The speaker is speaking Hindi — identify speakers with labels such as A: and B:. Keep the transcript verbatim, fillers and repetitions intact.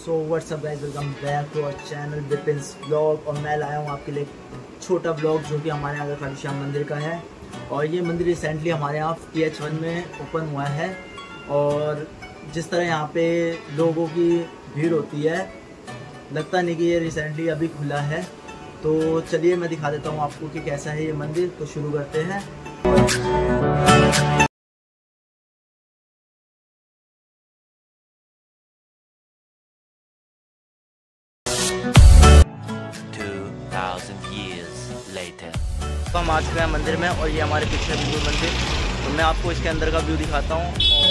A: So what's up guys, welcome back to our channel Vipin's blog. और मैं लाया हूँ आपके लिए छोटा ब्लॉग जो कि हमारे यहाँ का खाटू श्याम मंदिर का है। और ये मंदिर रिसेंटली हमारे यहाँ पी एच वन में ओपन हुआ है। और जिस तरह यहाँ पे लोगों की भीड़ होती है, लगता नहीं कि ये रिसेंटली अभी खुला है। तो चलिए मैं दिखा देता हूँ आपको कि कैसा है ये मंदिर। तो शुरू करते हैं। तो हम आ चुके हैं मंदिर में और ये हमारे पीछे बिल्कुल मंदिर। तो मैं आपको इसके अंदर का व्यू दिखाता हूँ।